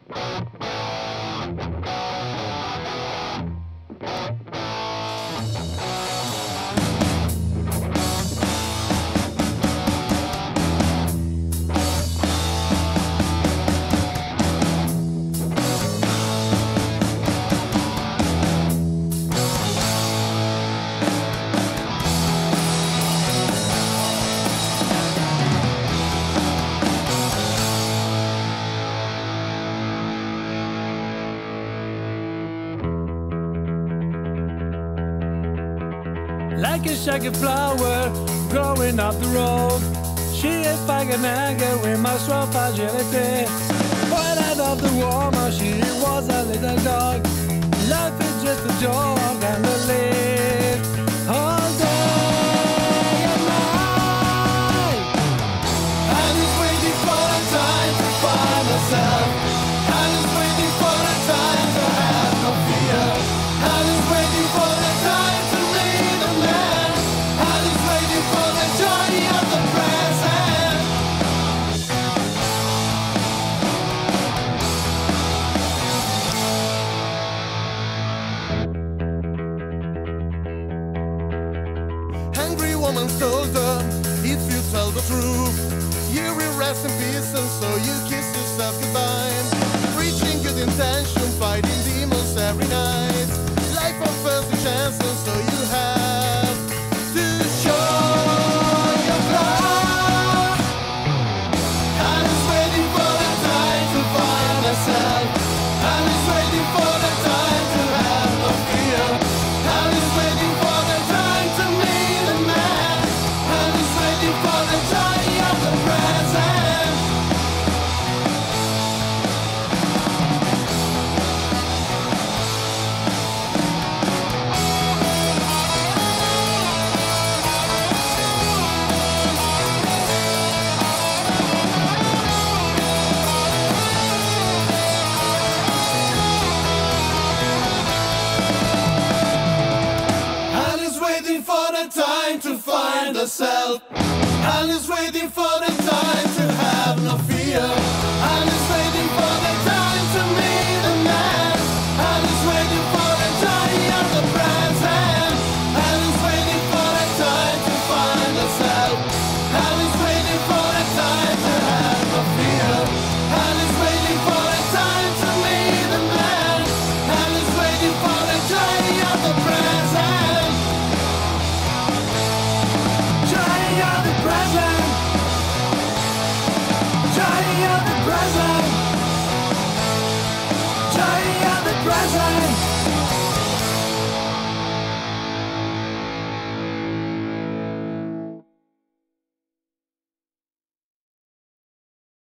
Like a shaggy flower growing up the road, she is Pagananga with my straw fragility. Right out of the woman, she was a little dog. Life is just a dog and a live all day and night. I'm just waiting for the time to find myself. I'm just waiting for the time to have no fear. I'm just waiting for the time to meet a man. I'm just waiting for the joy of the present. Angry woman told her, if you tell the truth, you will rest in peace, and so you kiss yourself goodbye. Preaching good intention, fighting demons every night. Life offers a chance, and so you have to show your blood. I'm just waiting for the time to find myself. I'm just waiting for the time to have no fear. I'm just waiting for the time to meet a man. I'm just waiting for the joy of the present. I'm just waiting for the time to find herself. I'm just waiting for the time to have no fear. I'm just waiting for the time to meet a man. I'm just waiting for the joy of the present. I'm just waiting for the time to find herself. I'm just waiting for the time to have no fear. I'm just waiting for the time to meet a man. I'm just waiting for the joy of the present. Joy of the present. Joy of the present. Joy of the present.